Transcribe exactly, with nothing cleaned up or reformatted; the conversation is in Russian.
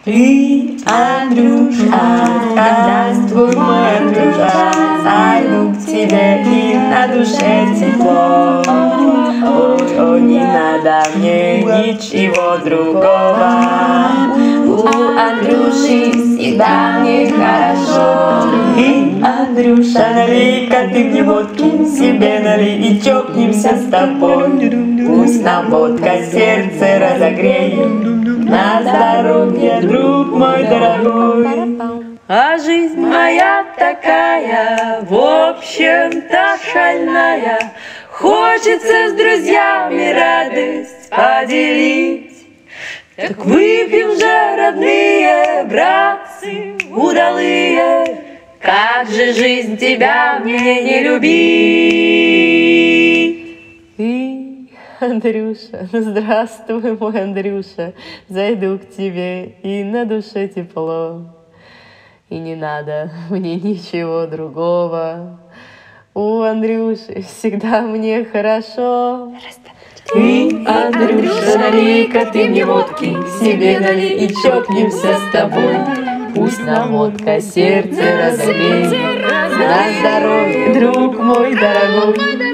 Ты, Андрюша, когда твой мой Андрюша, зайду к тебе и на душе тепло. Ой, ой, не надо мне ничего другого. У Андрюши всегда мне хорошо. И, Андрюша, налей-ка ты мне водки, себе налей и чокнемся с тобой. Пусть нам водка сердце разогреет. На здоровье, друг мой дорогой. А жизнь моя такая, в общем-то шальная. Хочется с друзьями радость поделить. Так выпьем же, родные братцы удалые, как же жизнь тебя мне не любить. И, Андрюша, здравствуй, мой Андрюша, зайду к тебе, и на душе тепло. И не надо мне ничего другого. У Андрюши всегда мне хорошо. Ты, Андрюша, налей-ка ты мне водки, себе налей и чокнемся с тобой. Пусть нам водка сердце разогреет. На здоровье, друг мой дорогой.